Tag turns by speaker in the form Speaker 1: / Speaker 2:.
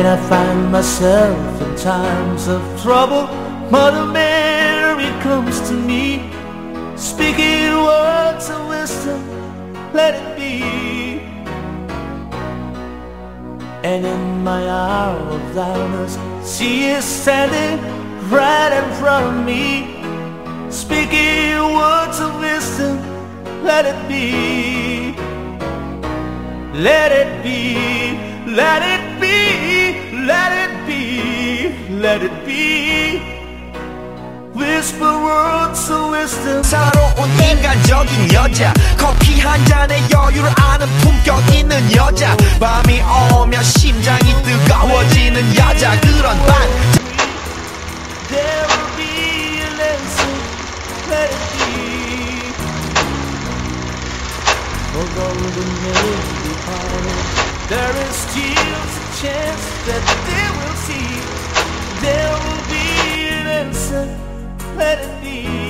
Speaker 1: When I find myself in times of trouble, Mother Mary comes to me, speaking words of wisdom, let it be. And in my hour of darkness, she is standing right in front of me, speaking words of wisdom, let it be. Let it be, let it be, let it be, let it be. Whisper words of wisdom.
Speaker 2: 사로운 인간적인 여자, 커피 한 잔에 여유를 아는 품격 있는 여자, 밤이 오면 심장이 뜨거워지는 여자, 그런 반.
Speaker 1: There will be an answer, let it be. For golden may be parted, there is still a chance that they will see. There will be an answer, let it be.